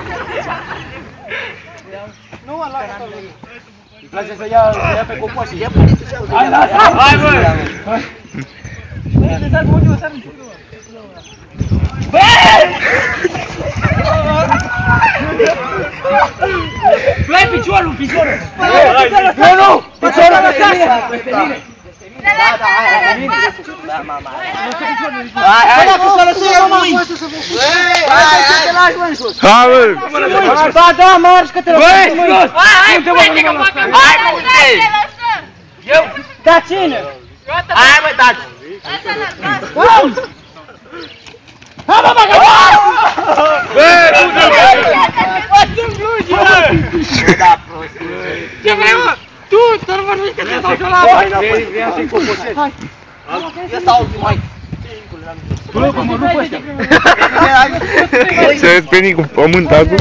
Nu mă, lasă-l. Îi place să ia pe cocoșii. Hai, lasă! Hai, bă! Băi, de sar cu motivul, sar. Băi, piciorul, piciorul! Nu! Piciorul peste mine! Peste mine! Da, hai, peste mine! Da, mama! Hai, dacă s-o lăsă eu, mama! Hai, te lași, mă, în sus! Hai, bă! Da, da, marș, că te lăsăm! Băi, sus! Hai, frate, că fac că... Hai, mă, uite! Eu? Da, cine? Hai, mă, taci! Hai, mama, că... Bă, nu-mi blugi, bă! Da, prost! Ce vrei, mă? Tu, să-l vorbești că te dau și-o la... Vreau să-i cocoșesc! Hai! Ia stau, mai! Tu mă rup ăștia! Se vezi pe Nicu pământ acum?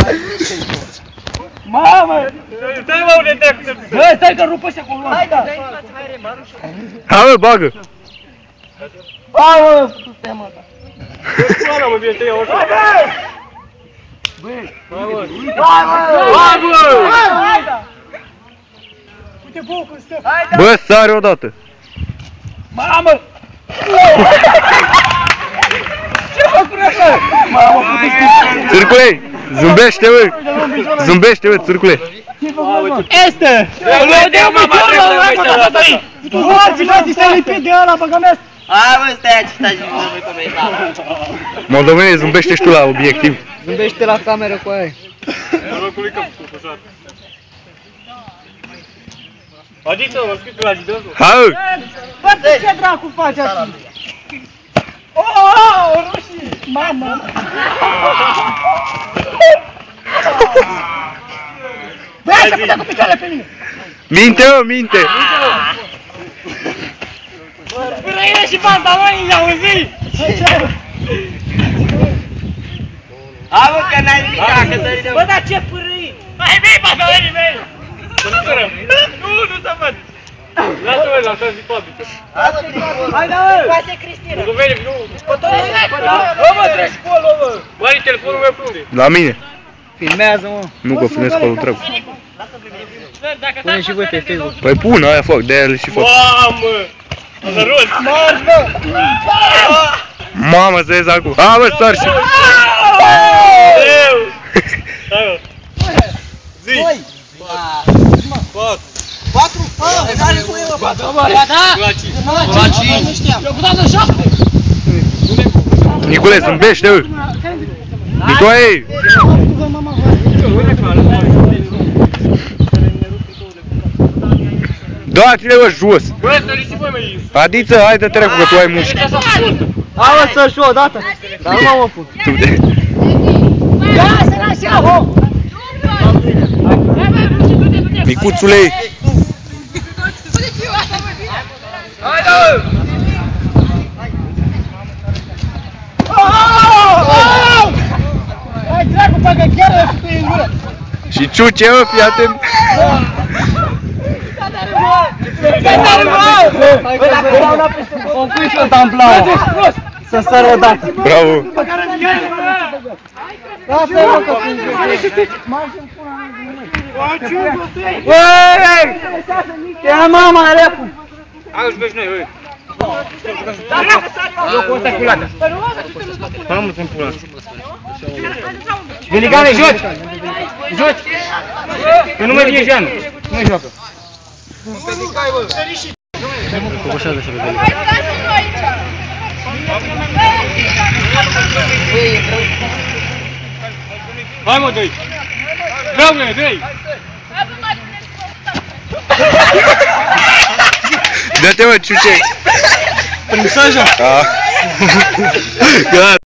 Mamă! Stai, mă, unde te... Bă, stai că rup ăștia cu luat! Hai, da! Hai, bă, bagă! Hai, mă! Stai, mă, da! Pula, mă, bine, te iau așa! Bă! Hai, mă! Hai, mă! Hai, bă! Hai, da! Uite, bă, cum stă! Hai, da! Bă, sare odată! Mamă! Ce făcuri așa? Mamă, puteți... Țârcule! Zâmbește, bă! Zâmbește, bă, țârcule! Este! Dă-o mama, trebuie! Tu morți, frate, stai lipit de ăla, băga mea! Hai, mă, stai aici, stai și nu voi comenta. Moldovene, zâmbește și tu la obiectiv. Zâmbește la cameră cu aia. Norocului că așa. Adică, mă scris la videoul. Hai! Bă, ce dracu faci aici? Oh, roșii! Mamă! Bă, hai să putea cu picioarele pe mine! Minte, mă, minte! Pârăile și pantalonii, auzi? Hai, mă, că n-ai nimic, că să ridem. Bă, dar ce pârâi! Hai, mei, pantalonii mei! Să nu cărăm! Nu să văd! Lasă-mă, lasă-mă, zic fabrică. Hai, da, mă! Face Cristina! Nu veni, nu! Bă, mă, treci acolo, mă! Bă, are telefonul meu pe unde? La mine. Filmează, mă! Nu, că filmez acolo treabă. Pune și voi pe Facebook. Păi pun, aia fac, de-aia le și fac. Mamă! Năros! Marș, bă! Mamă, să ies acum. A, bă, sar și... Eu! Hai, mă! Zi! Patru! Care cu el, bă? Ba da! La 5! Eu cu dată 7! Nicule, zâmbește, bă! Nicolae! Dați-le, bă, jos! Bă, săriți și voi, măi! Adiță, hai de trecu, că tu ai mușchi. Hai, mă, să-l și o dată! Dar nu mă pun! Ia, să lași eu, ho! Micuțule! Hai, da! Hai, dracu, bagă chiar ăla cu în gură! Și ciuce, mă, fii atent! Bă, dacă dau una peste tot, o pui și o tamplau! Să sără odată! Bravo! Lasă-i, mă, că pun jos! Marș-mi pula mea! Uei! Ia mama, repu! Hai, îți vezi noi, ui! Eu cu ăsta cu lata! Hai, mă, să-mi pula! Veligane, joci! Joci! Că nu mai vine Jean! Nu mai joacă! Cocoșează și vedem! Hai, mă, dă-i! Vreau, dă-i! Dă-te, mă, ciuce! Prin Saja! Da! Gata!